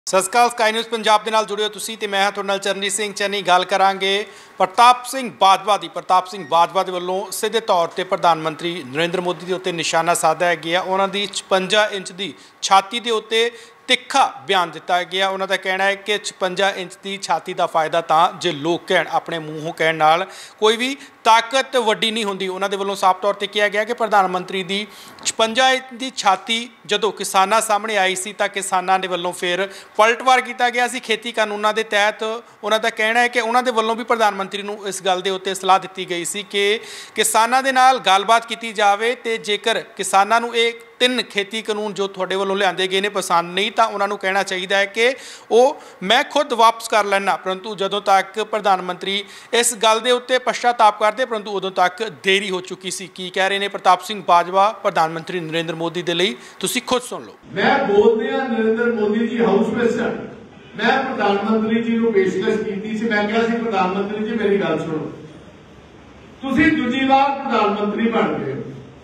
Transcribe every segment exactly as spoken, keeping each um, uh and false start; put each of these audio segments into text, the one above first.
ਸਤਿ ਸ਼੍ਰੀ ਅਕਾਲ ਸਕਾਈ ਨਿਊਜ਼ ਪੰਜਾਬ ਦੇ ਨਾਲ ਜੁੜੇ ਹੋ ਤੁਸੀਂ ਤੇ ਮੈਂ ਹਾਂ ਤੁਹਾਡੇ ਨਾਲ ਚਰਨਜੀਤ ਸਿੰਘ ਚੰਨੀ। ਗੱਲ ਕਰਾਂਗੇ ਪ੍ਰਤਾਪ ਸਿੰਘ ਬਾਜਵਾ ਦੀ। ਪ੍ਰਤਾਪ ਸਿੰਘ ਬਾਜਵਾ ਦੇ ਵੱਲੋਂ ਸਿੱਧੇ ਤੌਰ ਤੇ ਪ੍ਰਧਾਨ ਮੰਤਰੀ ਨਰਿੰਦਰ ਮੋਦੀ ਦੇ ਉੱਤੇ ਨਿਸ਼ਾਨਾ ਸਾਧਿਆ ਗਿਆ। ਉਹਨਾਂ ਦੀ ਛਪੰਜਾ ਇੰਚ ਦੀ ਛਾਤੀ ਦੇ ਉੱਤੇ ਤਿੱਖਾ ਬਿਆਨ ਦਿੱਤਾ ਗਿਆ। ਉਹਨਾਂ ਦਾ ਕਹਿਣਾ ਹੈ कि छप्पन इंच की छाती का फायदा तो जो लोग कह अपने मूँहों कहण नाल कोई भी ताकत वड्डी नहीं होंदी। उन्होंने वालों साफ तौर पर कहा गया कि प्रधानमंत्री की छप्पन इंच की छाती जदों किसानां सामने आई सी तां किसानां दे वल्लों फिर पलटवार किया गया सी खेती कानूनां दे तहत। उन्हों का कहना है कि उन्होंने वालों भी प्रधानमंत्री नूं इस गल दे उत्ते सलाह दी गई सी कि किसानां दे नाल गलबात की जाए ते जेकर किसानां नूं इह तीन खेती कानून जो थोड़े वालों लिआंदे गए ने पसंद नहीं तो उन्होंने कहना चाहिए है कि वो मैं खुद वापस कर लेना। परंतु जदों तक प्रधानमंत्री इस गल के उत्ते पश्चाताप करते परंतु उदों तक देरी हो चुकी सी। की कह रहे हैं प्रताप सिंह बाजवा प्रधानमंत्री नरेंद्र मोदी के लिए, तुसीं खुद सुन लो। मैं बोलते हैं नरेंद्र मोदी जी हाउस मिनिस्टर, मैं प्रधानमंत्री जी को पेशकश की सी। मैं कहा सी प्रधानमंत्री जी मेरी गल सुनो, तुसीं दूजी बार प्रधानमंत्री बन गए,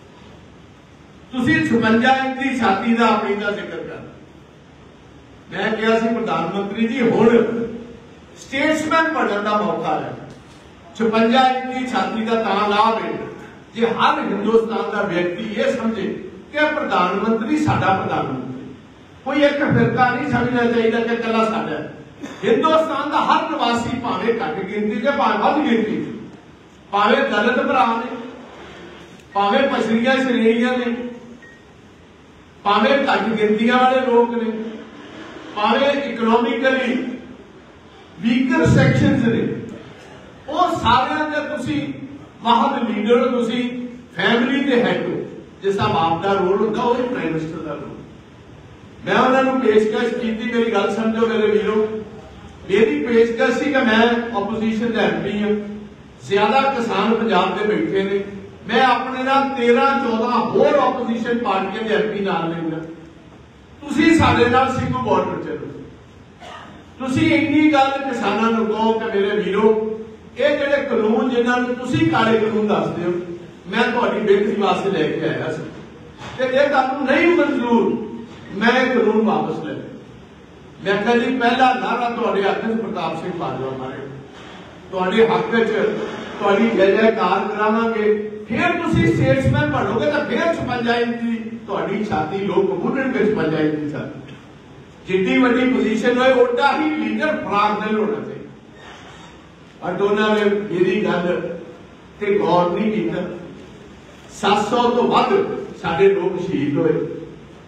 छप्पन इंच की छाती का अपनी का जिक्र कर। मैं कहा सी प्रधानमंत्री जी हुण स्टेट्समैन बनने का मौका है। छप्पन इंच की छाती का तां लाभ है जे हर हिंदुस्तान का व्यक्ति ये समझे कि प्रधानमंत्री साडा प्रधानमंत्री, कोई एक फिरका नहीं समझना चाहिए कि कला साडा। हिंदुस्तान का हर निवासी भावे घट गिनती के भावे वध गिनती, भावे दलित भरा ने, भावे पछड़ियां श्रेणियां ने, भावे घट गिनतियां वाले लोग ने, भावे इकोनॉमिकली वीकर सैक्शनस ने, और सारे दे तुसी महद लीडर, तुसी फैमिली दे हेड हो। जिस बाप का रोल होता वो प्राइम मिनिस्टर का रोल। मैं उन्होंने पेशकश की, मेरी गल समझो मेरे वीरों, मेरी पेशकश थी कि मैं ओपोजिशन का एम पी हाँ, ज्यादा किसान पंजाब के बैठे ने, मैं अपने नाल तेरह चौदह होर ओपोजिशन पार्टियां के एम पी नाल लेना, तुसीं साडे नाल सिंघू बॉर्डर चलो। तुसीं इन्नी गल किसानां नूं कहो कि मेरे वीरों ये जिहड़े कानून जिन्हां तुसीं काले कानून दसदे हो, मैं तुहाडी बेहतरी वास्ते लैके आया सी ते जे तुहानूं नहीं मंजूर मैं कानून वापस ले। मैं कहा जी पहला नारा तुहाडे हक च प्रताप सिंह बाजवा मारे, तुहाडे हक च तुहाडी जय जयकार करावांगे, फिर तुसीं स्टेट्समैन बनोगे तो फिर छप्पन इंच की तुहाडी छाती लोग मुन्नणगे। छप्पन इंच की छाती जिड्डी वड्डी पोजीशन होए ओडा ही लीडर फराक दिल होना चाहिए। और उन्होंने मेरी गल ते गौर नहीं किया। सात सौ तो वध साडे लोग शहीद होए।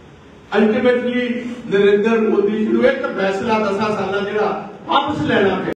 अल्टीमेटली नरेंद्र मोदी जी नूं एक फैसला दस साल जिहड़ा वापस लेना